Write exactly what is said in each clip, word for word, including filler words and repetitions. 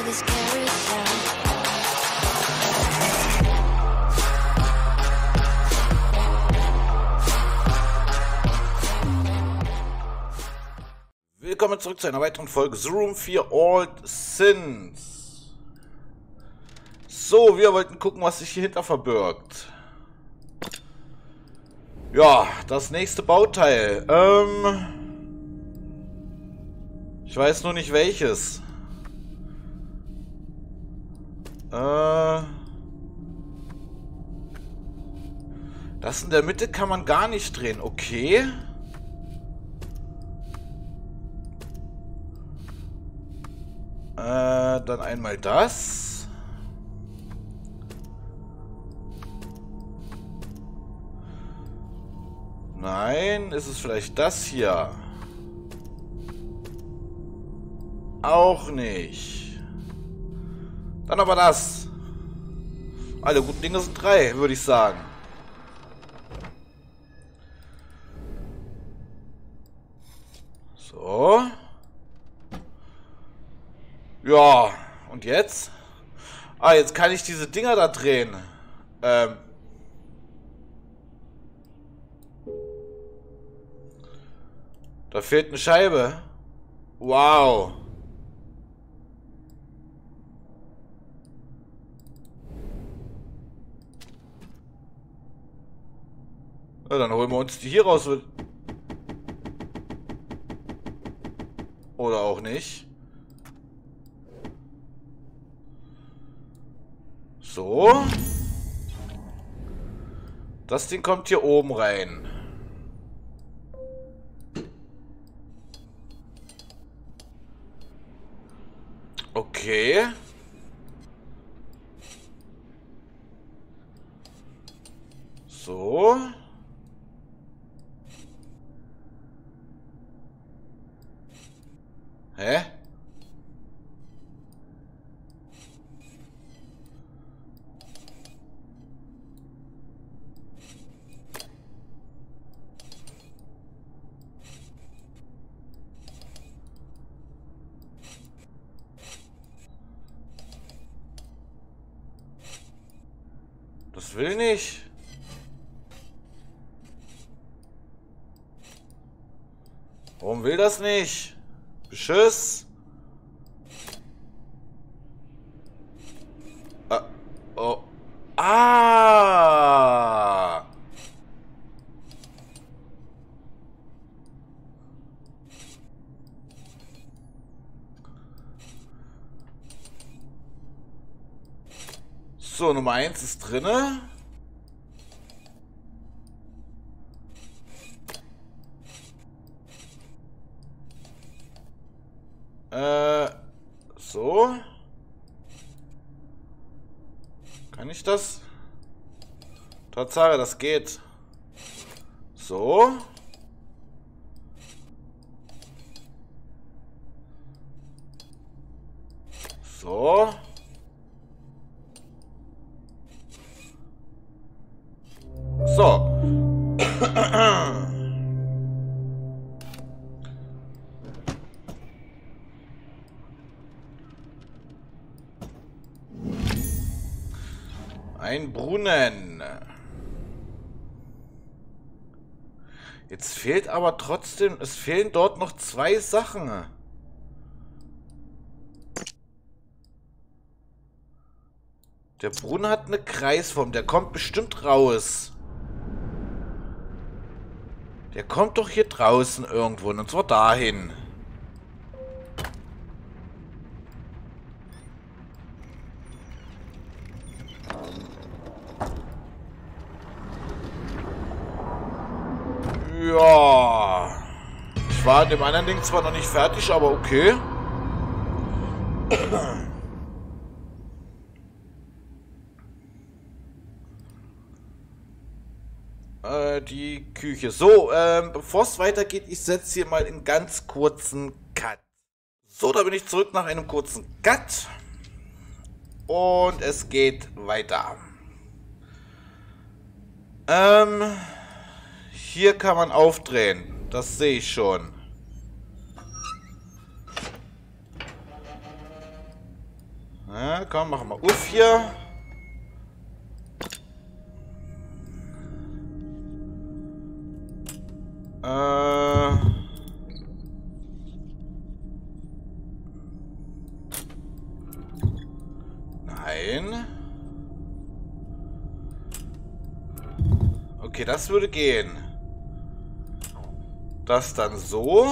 this carousel. Willkommen zurück zu einer weiteren Folge The Room vier Old Sins. So, wir wollten gucken, was sich hier hinter verbirgt. Ja, das nächste Bauteil. Ähm, ich weiß nur nicht welches. Äh, das in der Mitte kann man gar nicht drehen. Okay. Äh, dann einmal das. Nein, ist es vielleicht das hier? Auch nicht. Dann aber das. Alle guten Dinge sind drei, würde ich sagen. So. Ja, und jetzt? Ah, jetzt kann ich diese Dinger da drehen. Ähm. Da fehlt eine Scheibe. Wow. Ja, dann holen wir uns die hier raus. Oder auch nicht. So. Das Ding kommt hier oben rein. Okay. So. Hä? Das will nicht. Warum will das nicht? Beschiss. Ah, oh. Ah. So, Nummer eins ist drinne. Äh, so. Kann ich das? Tatsache, das geht. So. So. So. Ein Brunnen. Jetzt fehlt aber trotzdem, es fehlen dort noch zwei Sachen. Der Brunnen hat eine Kreisform, der kommt bestimmt raus. Der kommt doch hier draußen irgendwo, und zwar dahin. Ja. Ich war an dem anderen Ding zwar noch nicht fertig, aber okay. äh, die Küche. So, ähm, bevor es weitergeht, ich setze hier mal einen ganz kurzen Cut. So, da bin ich zurück nach einem kurzen Cut. Und es geht weiter. Ähm, hier kann man aufdrehen. Das sehe ich schon. Na, komm, machen wir Uff hier. Äh. Nein. Okay, das würde gehen. Das dann so.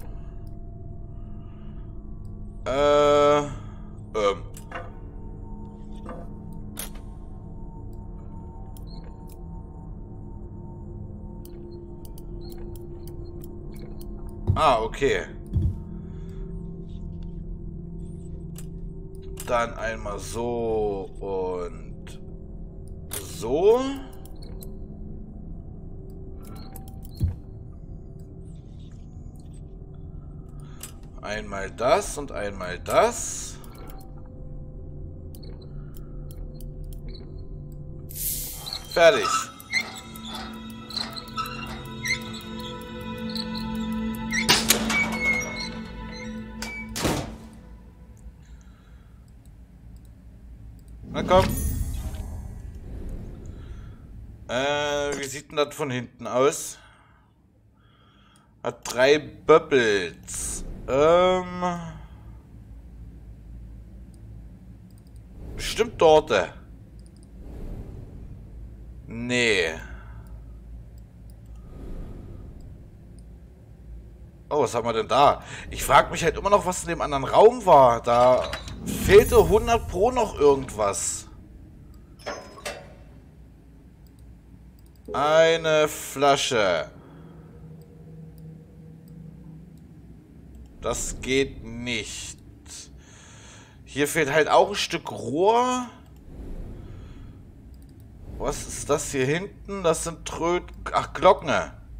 Äh. Ähm. Ah, okay. Dann einmal so und so. Einmal das und einmal das. Fertig. Na komm. Äh, wie sieht denn das von hinten aus? Hat drei Bubbles. Ähm. Bestimmt dort. Nee. Oh, was haben wir denn da? Ich frage mich halt immer noch, was in dem anderen Raum war. Da fehlte hundert Pro noch irgendwas. Eine Flasche. Das geht nicht. Hier fehlt halt auch ein Stück Rohr. Was ist das hier hinten? Das sind Tröd... Ach, Glocken.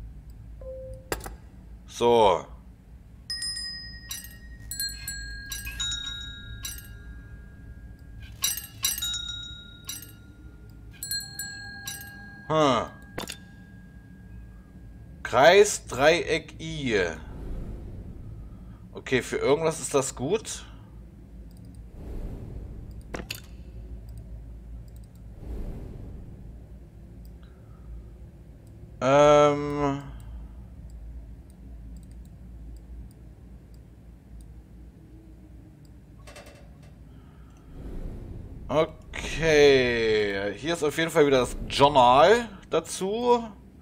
So. Hm. Kreis, Dreieck, I. Okay, für irgendwas ist das gut. Ähm... Okay, hier ist auf jeden Fall wieder das Journal dazu.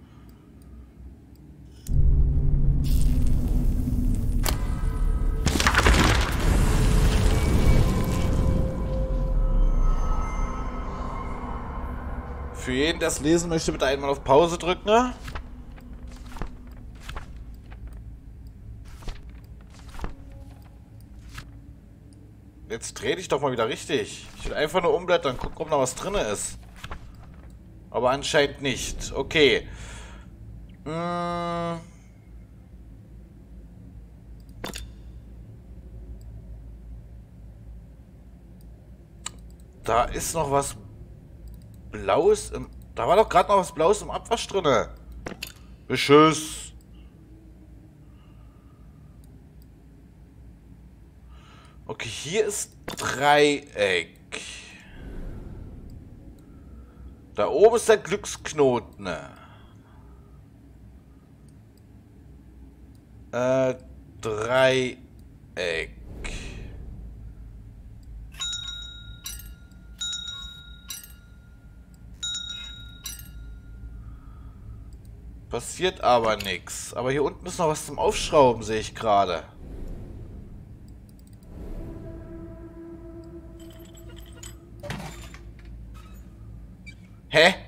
Für jeden, der es lesen möchte, bitte einmal auf Pause drücken. Ne? Jetzt dreh dich doch mal wieder richtig. Ich will einfach nur umblättern, gucken, ob noch was drin ist. Aber anscheinend nicht. Okay. Hm. Da ist noch was Blaues im... Da war doch gerade noch was Blaues im Abwasch drin. Beschuss. Okay, hier ist Dreieck. Da oben ist der Glücksknoten. Äh, Dreieck. Passiert aber nichts. Aber hier unten ist noch was zum Aufschrauben, sehe ich gerade. Hä?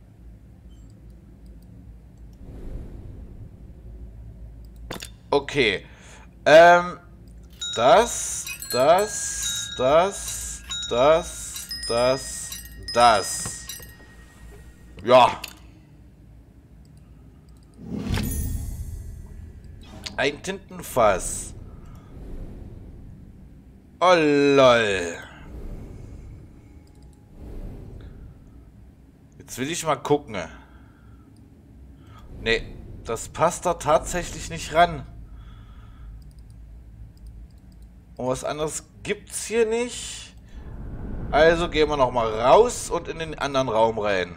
Okay. Ähm, das, das, das, das, das, das. Ja. Ein Tintenfass. Oh lol. Jetzt will ich mal gucken. Nee, das passt da tatsächlich nicht ran. Und was anderes gibt's hier nicht. Also gehen wir nochmal raus und in den anderen Raum rein.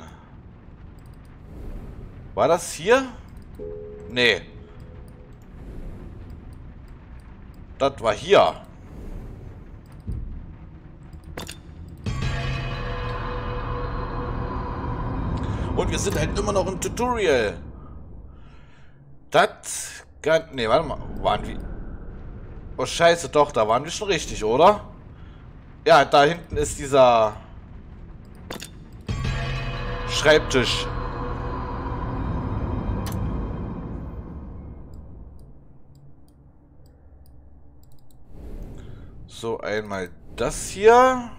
War das hier? Nee. Das war hier. Und wir sind halt immer noch im Tutorial. Das kann... Nee, warte mal. Waren wir... Oh, scheiße, doch. Da waren wir schon richtig, oder? Ja, da hinten ist dieser... Schreibtisch. So, einmal das hier.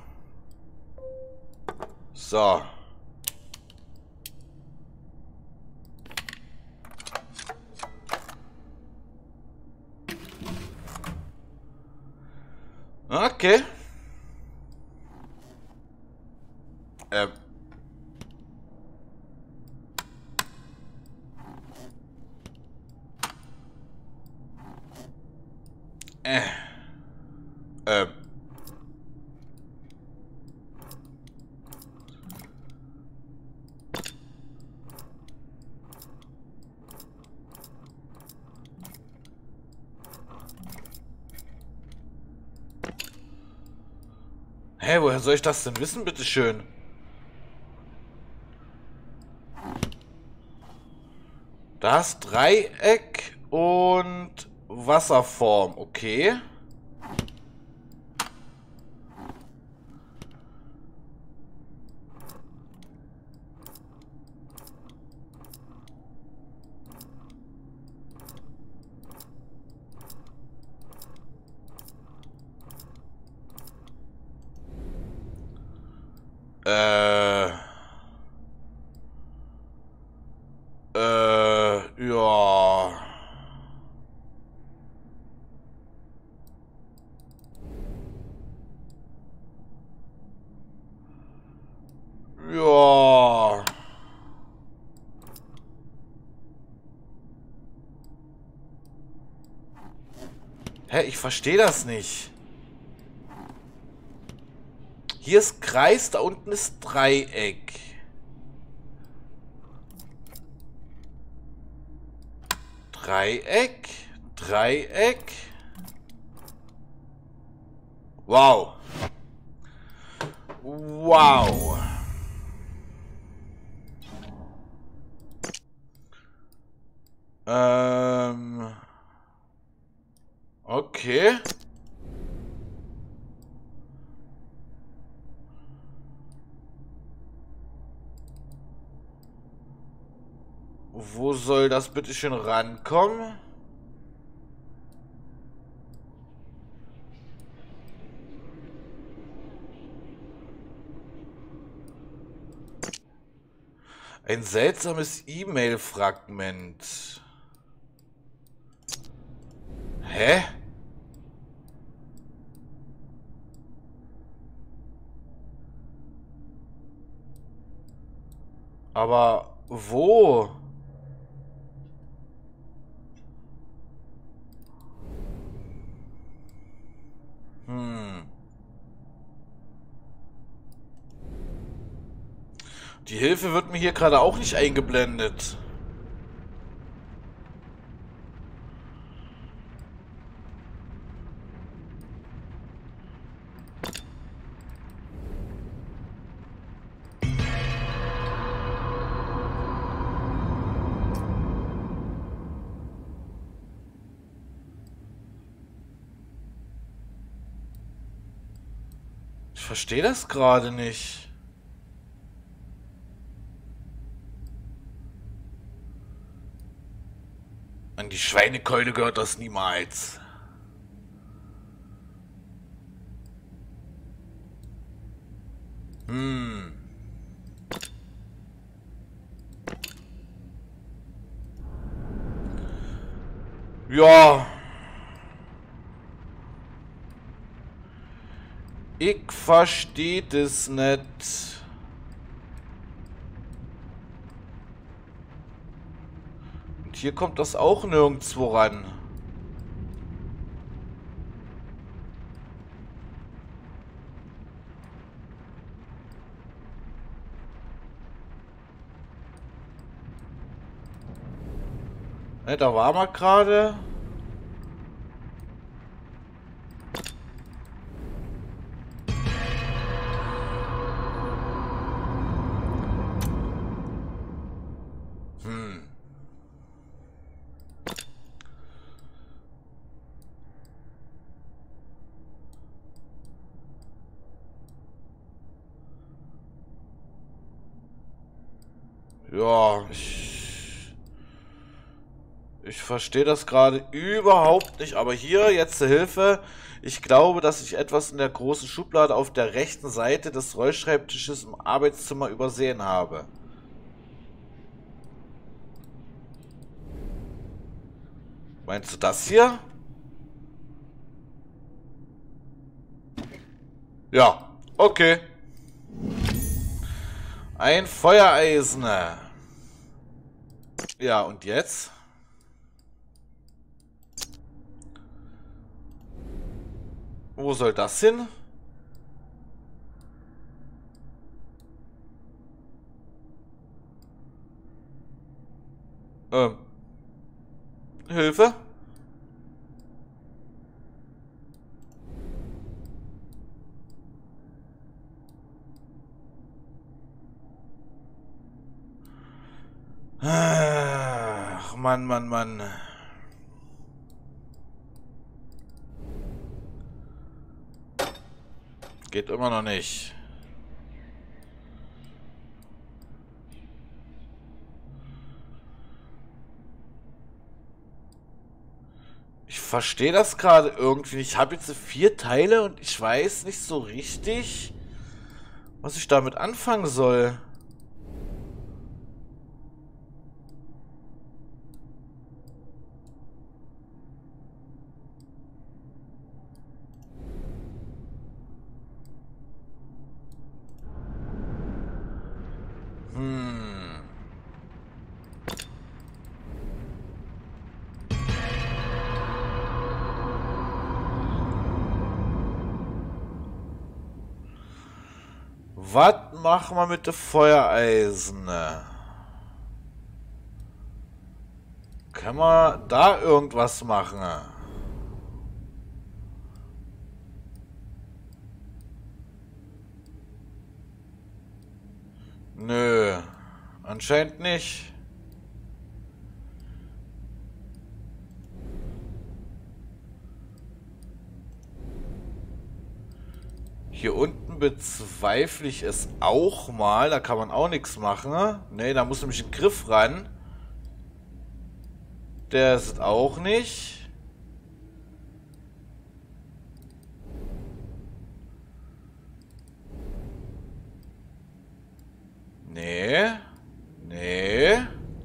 So. Okay. Ähm. Äh. Ähm. Hä, woher soll ich das denn wissen, bitteschön? Das Dreieck und Wasserform, okay. Äh. Äh, ja. Ja. Hä, ich verstehe das nicht. Hier ist Kreis, da unten ist Dreieck. Dreieck, Dreieck. Wow. Wow. Ähm. Okay. Wo soll das bitte schön rankommen? Ein seltsames E-Mail-Fragment. Hä? Aber wo? Hm. Die Hilfe wird mir hier gerade auch nicht eingeblendet. Ich verstehe das gerade nicht. An die Schweinekeule gehört das niemals. Hm. Ja. Ich verstehe das nicht. Und hier kommt das auch nirgendwo ran. Ne, da war man gerade. Hm. Ja, ich, ich verstehe das gerade überhaupt nicht. Aber hier, jetzt zur Hilfe. Ich glaube, dass ich etwas in der großen Schublade auf der rechten Seite des Rollschreibtisches im Arbeitszimmer übersehen habe. Meinst du das hier? Ja, okay. Ein Feuereisen. Ja, und jetzt? Wo soll das hin? Ähm, Hilfe? Ach, Mann, Mann, Mann. Geht immer noch nicht. Ich verstehe das gerade irgendwie nicht. Ich habe jetzt vier Teile und ich weiß nicht so richtig, was ich damit anfangen soll. Hm. Was machen wir mit dem Feuereisen? Können wir da irgendwas machen? Nö, anscheinend nicht. Hier unten bezweifle ich es auch mal. Da kann man auch nichts machen. Ne, da muss nämlich ein Griff ran. Der ist auch nicht. Nee. Nee.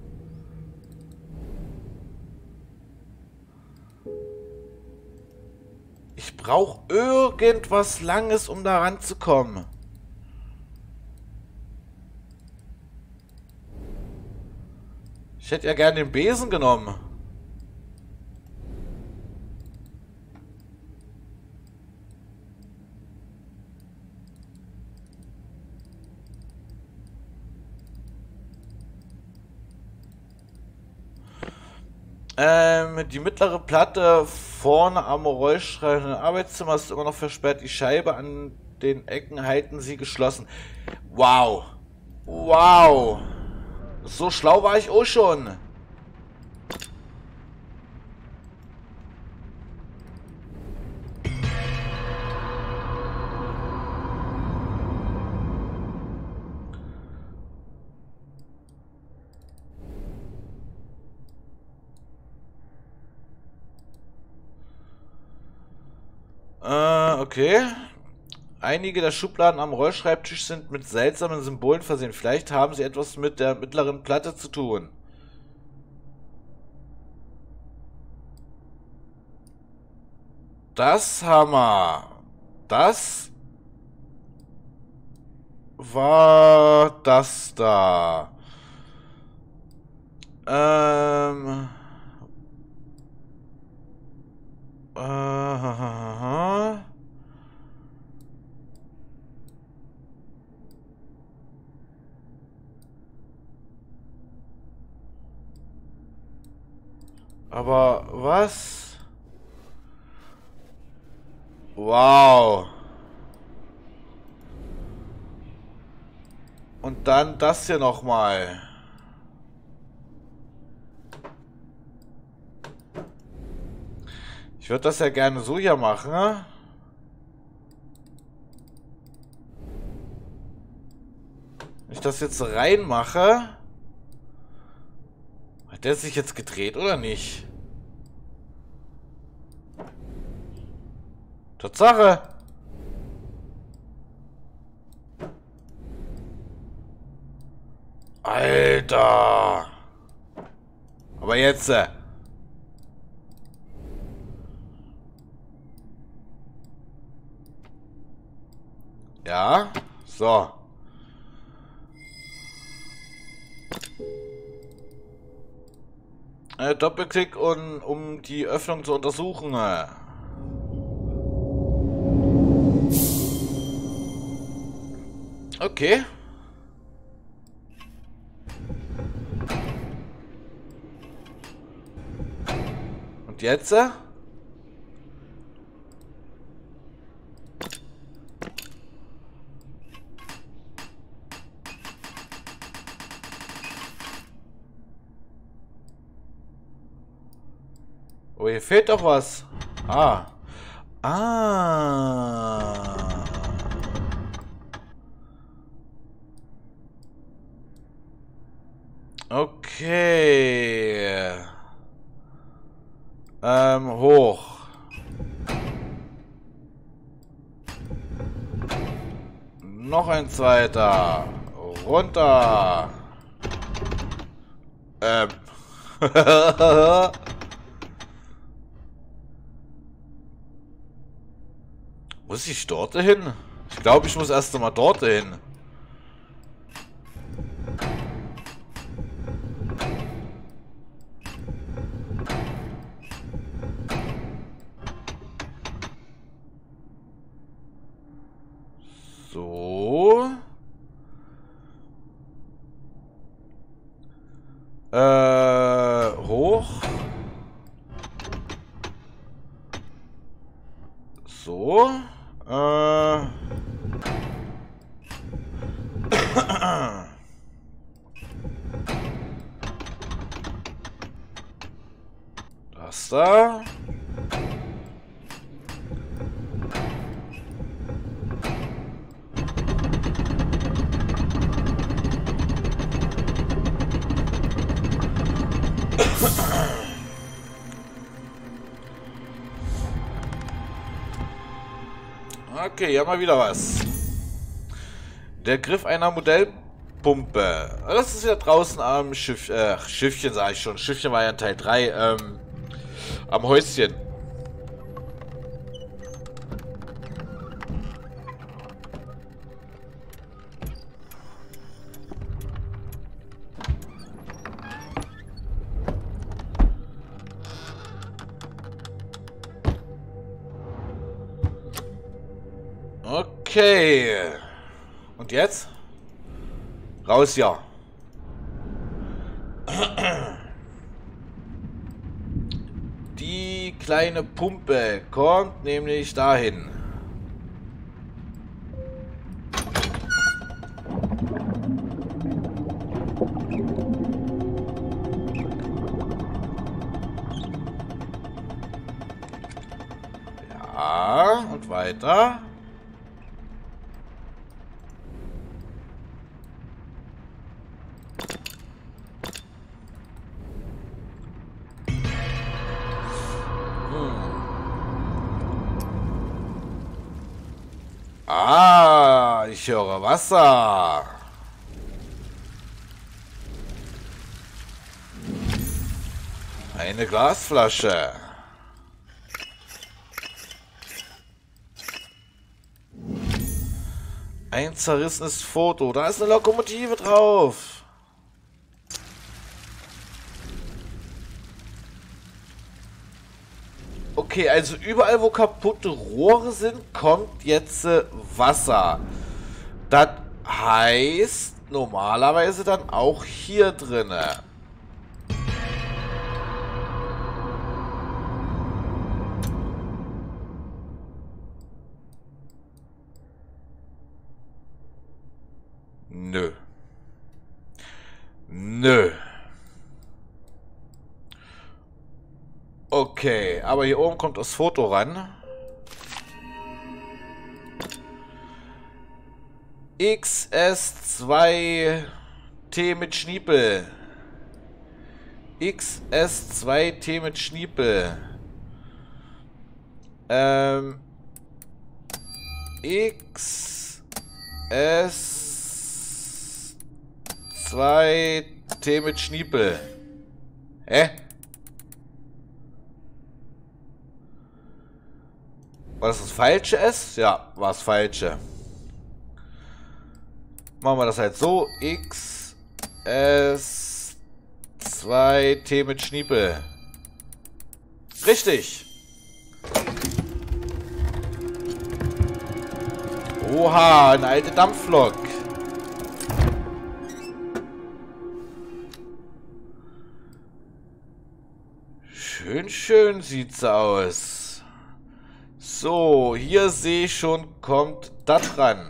Ich brauche irgendwas Langes, um da ranzukommen. Ich hätte ja gerne den Besen genommen. Ähm, die mittlere Platte vorne am rollschreibenden Arbeitszimmer ist immer noch versperrt. Die Scheibe an den Ecken halten sie geschlossen. Wow. Wow. So schlau war ich auch schon. Äh, okay. Einige der Schubladen am Rollschreibtisch sind mit seltsamen Symbolen versehen. Vielleicht haben sie etwas mit der mittleren Platte zu tun. Das Hammer. Das war das da. Ähm. Äh, Aber was? Wow. Und dann das hier nochmal. Ich würde das ja gerne so hier machen. Ne? Wenn ich das jetzt reinmache, hat der sich jetzt gedreht oder nicht? Tatsache. Alter. Aber jetzt. Äh. Ja. So. Äh, Doppelklick, und, um die Öffnung zu untersuchen. Okay. Und jetzt? Oh, hier fehlt doch was. Ah. Ah. Okay. Ähm, hoch. Noch ein zweiter. Runter. Ähm. Muss ich dort hin? Ich glaube, ich muss erst einmal dort hin. So. Äh, hoch. So. Äh. Das da. Okay, hier haben wir wieder was. Der Griff einer Modellpumpe. Das ist ja draußen am Schiff, äh, Schiffchen sage ich schon. Schiffchen war ja in Teil drei, ähm, am Häuschen. Okay. Und jetzt? Raus, ja. Die kleine Pumpe kommt nämlich dahin. Ja, und weiter. Ah, ich höre Wasser. Eine Glasflasche. Ein zerrissenes Foto. Da ist eine Lokomotive drauf. Okay, also überall, wo kaputte Rohre sind, kommt jetzt äh, Wasser. Das heißt normalerweise dann auch hier drinne. Nö. Nö. Okay, aber hier oben kommt das Foto ran. X S zwei T mit Schniepel. X S zwei T mit Schniepel. Ähm. X S zwei T mit Schniepel. Hä? War das das falsche S? Ja, war das falsche. Machen wir das halt so. X S zwei T mit Schniepel. Richtig. Oha, eine alte Dampflok. Schön, schön sieht's aus. So, hier sehe ich schon, kommt das ran.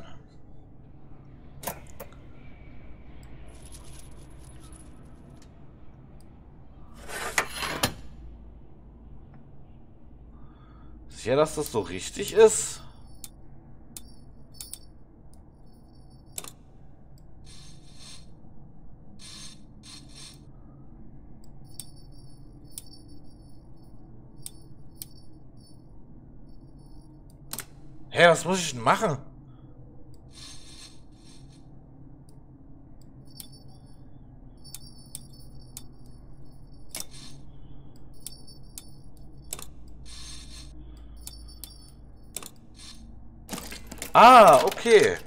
Sicher, dass das so richtig ist? Hä, was muss ich denn machen? Ah, okay.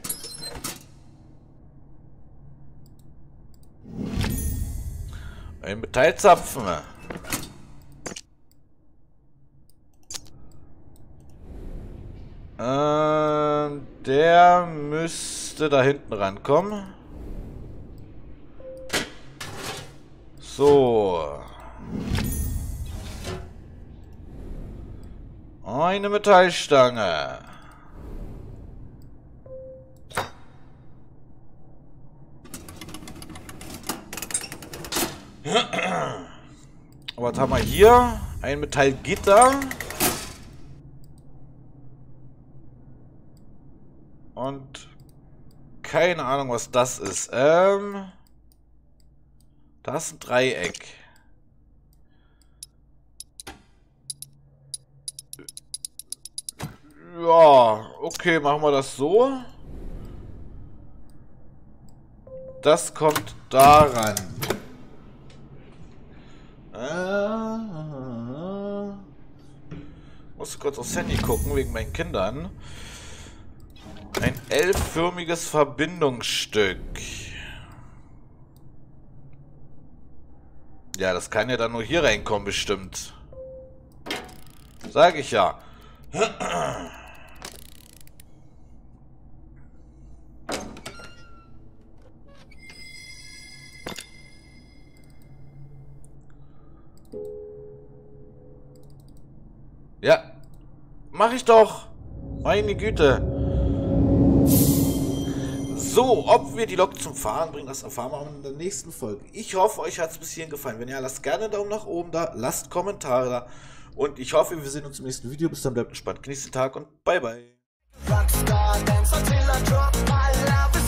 Ein Metallzapfen. Ähm, der müsste da hinten rankommen. So. Eine Metallstange. Was haben wir hier? Ein Metallgitter. Und keine Ahnung, was das ist. Ähm, das ist ein Dreieck. Ja, okay, machen wir das so. Das kommt daran. Äh, muss kurz aufs Handy gucken, wegen meinen Kindern. Ein L-förmiges Verbindungsstück. Ja, das kann ja dann nur hier reinkommen, bestimmt. Sag ich ja. Ja, mach ich doch. Meine Güte. So, ob wir die Lok zum Fahren bringen, das erfahren wir in der nächsten Folge. Ich hoffe, euch hat es bis hierhin gefallen. Wenn ja, lasst gerne einen Daumen nach oben da, lasst Kommentare da. Und ich hoffe, wir sehen uns im nächsten Video. Bis dann, bleibt entspannt, genießt den Tag und bye bye.